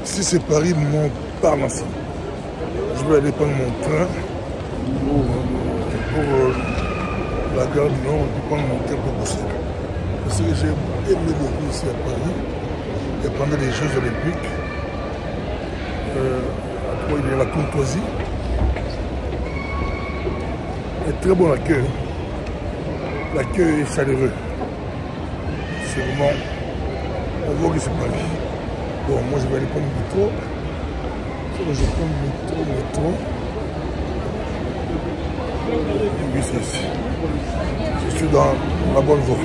Si c'est Paris, Montparnasse. Je vais aller prendre mon train pour la gare du Nord, pour prendre mon train pour Bruxelles. Parce que j'ai aimé beaucoup ici à Paris. Et pendant les Jeux Olympiques, il y a la courtoisie. Et très bon accueil. L'accueil est chaleureux. C'est vraiment... On voit que c'est Paris. Bon, moi je vais aller prendre le métro. Je prends le métro. Oui, c'est ici. Je suis dans la bonne voie.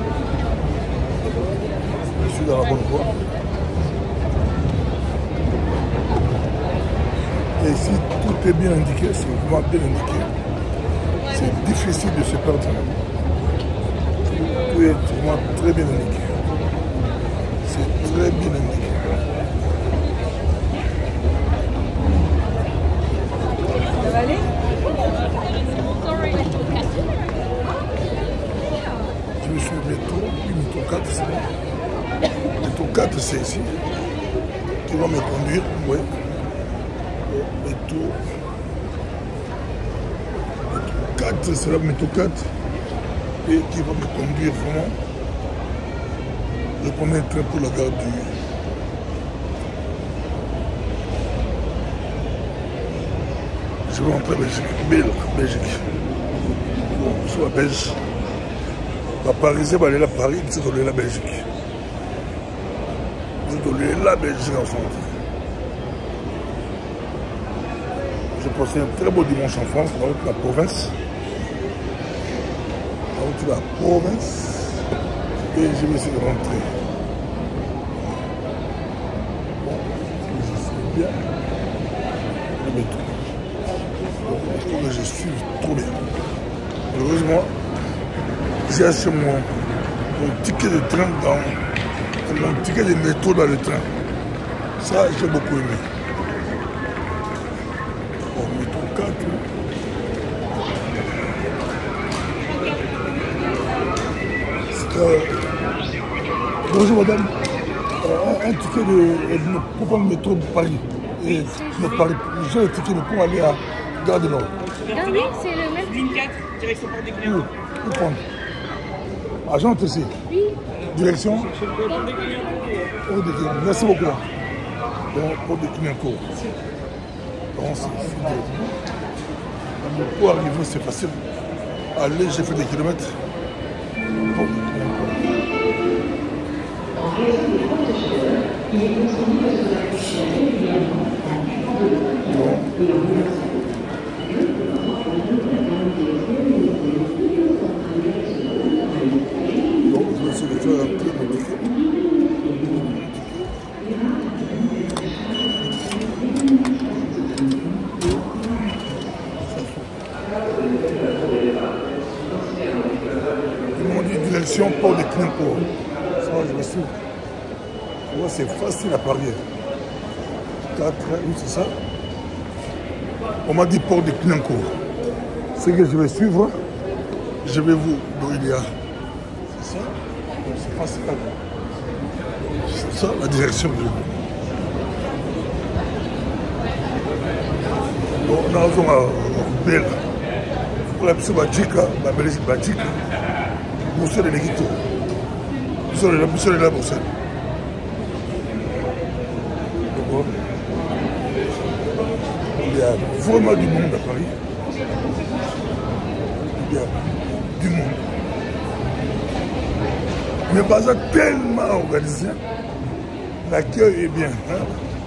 Je suis dans la bonne voie. Et ici, tout est bien indiqué, c'est vraiment bien indiqué. C'est difficile de se perdre. Tout est vraiment très bien indiqué. C'est très bien indiqué. Ça va aller? Je me suis au métro, puis métro 4, c'est bon. Métro 4, c'est ici. Qui va me conduire, oui. Métro 4, c'est là métro 4. Et qui va me conduire vraiment. Je prends un train pour la gare du... Je vais rentrer en Belgique. Belgique. Bon, je suis à Belge. La Parisien va aller à Paris, c'est de la Belgique. C'est de la Belgique ensemble. J'ai passé un très beau dimanche en France, dans la province. Dans la province. Et je vais essayer de rentrer. Bon, je suis bien. Le métro. Donc, il faut que je suive trop bien. Heureusement, j'ai acheté mon ticket de train mon ticket de métro dans le train. Ça, j'ai beaucoup aimé. Bon, métro 4. Bonjour madame. Un ticket pour prendre le métro de Paris. Et j'ai le ticket pour aller à Gare du Nord. Ah oui, c'est le même. Ligne 4, direction Porte des Clignans. Où prendre? Agent ici. Oui. Direction Porte des Clignans. Porte des Clignans. Merci beaucoup. Donc, Porte des Clignans. Donc, c'est pour arriver, c'est facile. Aller, j'ai fait des kilomètres. Porte des Clignans. Donc, je me suis fait un peu mon ticket. Ils m'ont dit direction Port de Clignancourt. Ça, je me suis. Moi, c'est facile à parier. 4, oui, c'est ça. On m'a dit Port de Clignancourt. Ce que je vais suivre, je vais vous. Donc, il y a. C'est ça. C'est facile à voir. C'est ça la direction que je veux. Bon, nous avons un bel. Pour la petite Badjika, la Belgique Badjika, Bruxelles de l'Équito. Bruxelles de la Bruxelles. Il y a vraiment du monde à Paris. Il y a du monde. Mais pas ça tellement organisé. L'accueil est bien. Hein?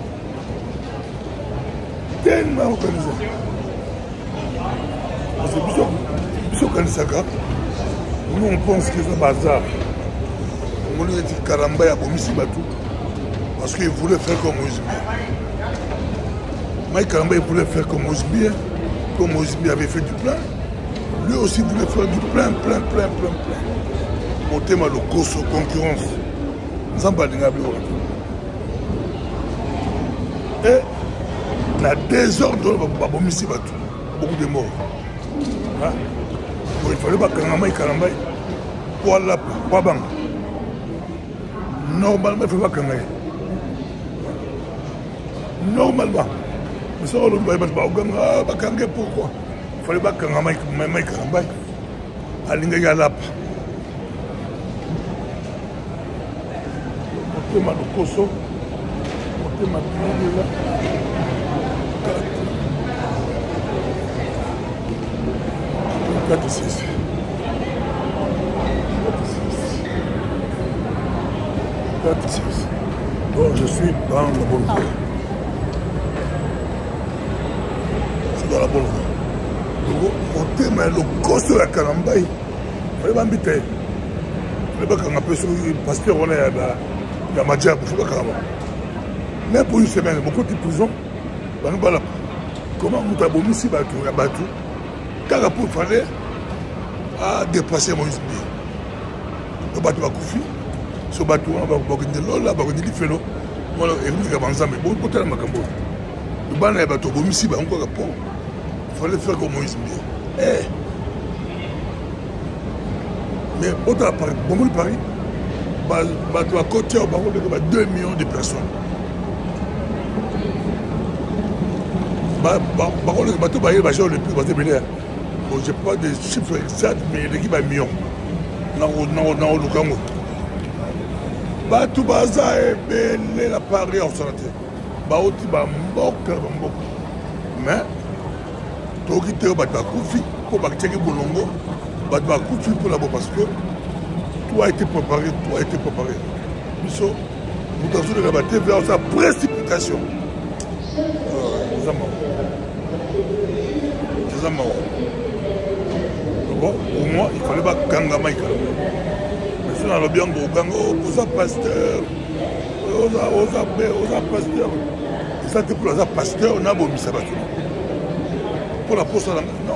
Tellement organisé. Parce que Bissot Kanisaka, nous on pense que c'est un bazar. On lui a dit Karamba et Abomisi Batou. Parce qu'il voulait faire comme Moïse. Mike Karamba il voulait faire comme Moïse. Comme Moïse avait fait du plein. Lui aussi voulait faire du plein. Au thème de course aux concurrence. Et la désordre de Abomisi Batou. Beaucoup de morts. Hein? Bon, il fallait pas Karamba pour aller pour Bang. Normalement, il ne faut pas Karamba. normalement. Mais ça, on va bakange pourquoi? Il fallait pas qu'on Mike Kalambai. Alinga Yalap. On ma lokoso. On ma là. 4 6. Bon, je suis dans la bonne voie. C'est dans la bonne voie. Au thème, le costo de la Kalambai, il fallait m'habiter. Il fallait pas qu'on appelle sur le pasteur, on est à la Madjab, il ne faut pas qu'on mais pour une semaine, beaucoup de prison, comment nous avons mis ici, quand il fallait déplacer Moïse Mbé. Le bateau va couper. Ce bateau, on va organiser là, on va organiser les félos. On va organiser mais bon, pour tellement Macambo. Le bateau, il fallait faire comme Moïse Mbé. Mais autant à Paris, bon, le Paris, bateau à côté, on va 2 millions de personnes. Le bateau va y aller, le plus bateau est bon, je n'ai pas de chiffres exacts, mais l'équipe a million. Non, le Congo. Tout baza est belé la Paris en santé. Baouti ba mboka. Mais, tout qui te va koufi pour bâtir Bolongo, va koufi pour la parce que tout a été préparé, Nous avons rabattu vers sa précipitation. Bon, pour moi, il fallait pas Kanga Maïka. Mais si on a le bien au Kanga, aux pasteurs, aux pasteurs. Et ça, pour les pasteurs, on a beau mis ça. Pour la poste, non.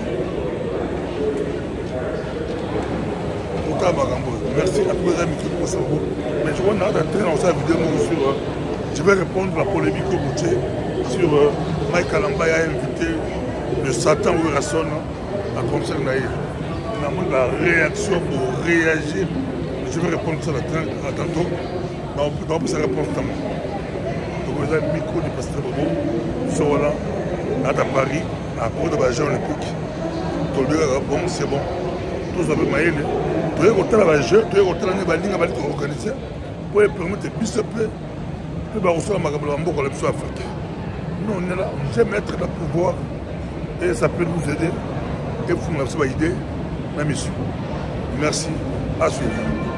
Merci à tous les amis qui ont fait. Mais je vois dans sa vidéo sur. Je vais répondre à la polémique au Boutier sur Mike Kalambai a invité le Satan ou Rasson à concert naïf. On a la réaction pour réagir. Je vais répondre ça à tantôt. On peut se répondre tellement. Donc vous avez le micro du pasteur Bobo. Nous là, à Paris, à Port de Bajan Olympique. Tout le monde bon, c'est bon. Tous avez maïl. Tous les hôtels à jeu, tous les hôtels à Nébaling à Bali organisé. Pour permettre de biseper. Nous allons recevoir ma gamme de l'Afrique. Nous, on est là, j'aime être dans le pouvoir et ça peut nous aider. Et vous m'avez idée, ma mission. Merci, à suivre.